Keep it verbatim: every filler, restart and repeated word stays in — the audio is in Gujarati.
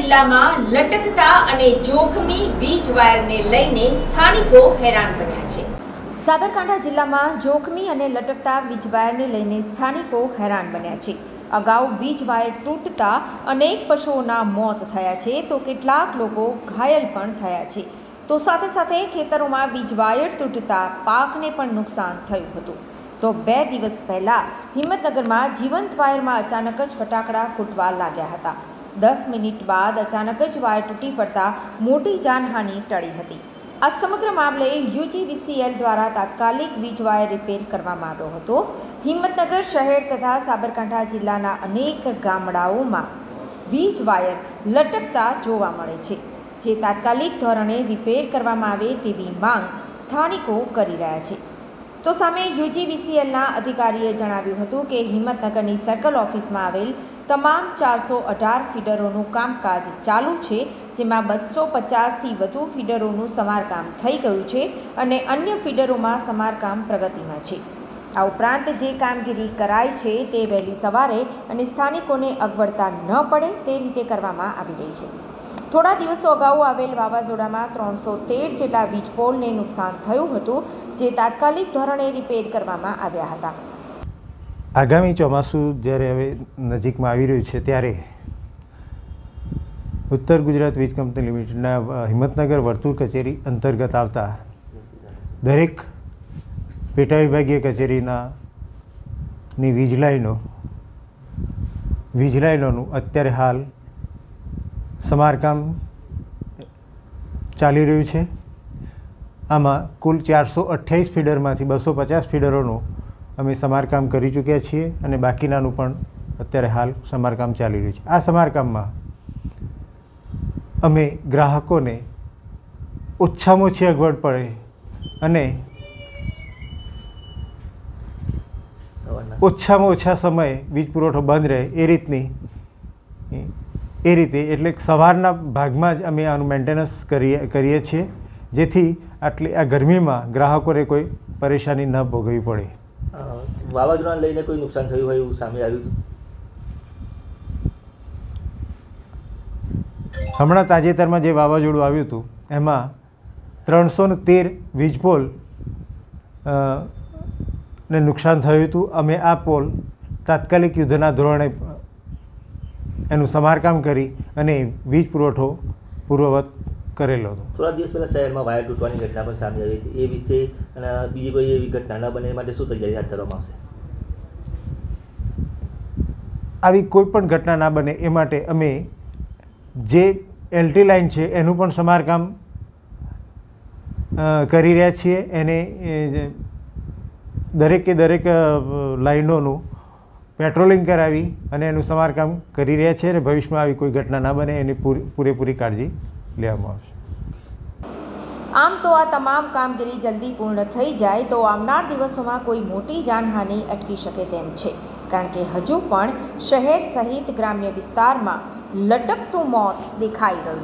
જિલ્લામાં લટકતા અને જોખમી વીજ વાયરને લઈને સ્થાનિકો હેરાન બન્યા છે। સાબરકાંઠા જિલ્લામાં જોખમી અને લટકતા વીજ વાયરને લઈને સ્થાનિકો હેરાન બન્યા છે। અગાઉ વીજ વાયર તૂટતા અનેક પશુઓના મોત થયા છે તો કેટલાક લોકો ઘાયલ પણ થયા છે। તો સાથે સાથે ખેતરોમાં વીજ વાયર તૂટતા પાકને પણ નુકસાન થયું હતું। તો બે દિવસ પહેલા હિંમતનગરમાં જીવંત વાયરમાં અચાનક જ ફટાકડા ફૂટવા લાગ્યા હતા। દસ મિનિટ બાદ અચાનક જ વાયર તૂટી પડતા મોટી જાનહાનિ ટળી હતી। આ સમગ્ર મામલે યુજીવીસીએલ દ્વારા તાત્કાલિક વીજ વાયર રિપેર કરવામાં આવ્યો હતો। હિંમતનગર શહેર તથા સાબરકાંઠા જિલ્લાના અનેક ગામડાઓમાં વીજ વાયર લટકતા જોવા મળે છે, જે તાત્કાલિક ધોરણે રિપેર કરવામાં આવે તેવી માંગ સ્થાનિકો કરી રહ્યા છે। તો સામે યુજીવીસીએલના અધિકારીએ જણાવ્યું હતું કે હિંમતનગરની સર્કલ ઓફિસમાં આવેલ તમામ ચારસો અઢાર ફીડરોનું કામકાજ ચાલુ છે, જેમાં બસો પચાસથી વધુ ફીડરોનું સમારકામ થઈ ગયું છે અને અન્ય ફીડરોમાં સમારકામ પ્રગતિમાં છે। આ ઉપરાંત જે કામગીરી કરાઈ છે તે વહેલી સવારે અને સ્થાનિકોને અગવડતા ન પડે તે રીતે કરવામાં આવી રહી છે। થોડા દિવસો અગાઉ આવેલ વાવાઝોડામાં ત્રણસો તેર જેટલા વીજ પોલને નુકસાન થયું હતું, જે તાત્કાલિક ધોરણે રિપેર કરવામાં આવ્યા હતા। આગામી ચોમાસું જ્યારે હવે નજીકમાં આવી રહ્યું છે ત્યારે ઉત્તર ગુજરાત વીજ કંપની લિમિટેડના હિંમતનગર વર્તુળ કચેરી અંતર્ગત આવતા દરેક પેટા વિભાગીય કચેરીના ની વીજ લાઈનો વીજ લાઈનોનું અત્યારે હાલ સમારકામ ચાલી રહ્યું છે। આમાં કુલ ચારસો અઠ્યાવીસ ફીડરમાંથી બસો પચાસ ફીડરોનું અમે સમારકામ કરી ચૂક્યા છીએ અને બાકીનાનું પણ અત્યારે હાલ સમારકામ ચાલી રહ્યું છે। આ સમારકામમાં અમે ગ્રાહકોને ઓછામાં ઓછી અગવડ પડે અને ઓછામાં ઓછા સમયે વીજ પુરવઠો બંધ રહે એ રીતની એ રીતે એટલે સવારના ભાગમાં જ અમે આનું મેન્ટેનન્સ કરીએ કરીએ છીએ, જેથી આટલી આ ગરમીમાં ગ્રાહકોને કોઈ પરેશાની ન ભોગવવી પડે। વાવાઝોડાને લઈને કોઈ નુકસાન થયું હોય એવું સામે આવ્યું હતું? હમણાં તાજેતરમાં જે વાવાઝોડું આવ્યું હતું એમાં ત્રણસો ને તેર વીજ પોલ ને નુકસાન થયું હતું। અમે આ પોલ તાત્કાલિક યુદ્ધના ધોરણે એનું સમારકામ કરી અને વીજ પુરવઠો પૂર્વવત કરેલો હતો। થોડા દિવસ પહેલાં શહેરમાં વાયર તૂટવાની ઘટના પણ સામે આવી હતી, એ વિશે અને બીજી કોઈ એવી ઘટના ન બને માટે શું તૈયારી હાથ ધરવામાં આવશે? આવી કોઈ પણ ઘટના ના બને એ માટે અમે જે એલટી લાઇન છે એનું પણ સમારકામ કરી રહ્યા છીએ। એને દરેકે દરેક લાઈનોનું પેટ્રોલિંગ કરાવી અને એનું સમારકામ કરી રહ્યા છે અને ભવિષ્યમાં આવી કોઈ ઘટના ના બને એની પૂરેપૂરી કાળજી લેવામાં આવશે। આમ તો આ તમામ કામગીરી જલ્દી પૂર્ણ થઈ જાય તો આવનાર દિવસોમાં કોઈ મોટી જાનહાનિ અટકી શકે તેમ છે, કારણ કે હજુ પણ શહેર સહિત ગ્રામ્ય વિસ્તારમાં લટકતું મોત દેખાઈ રહ્યું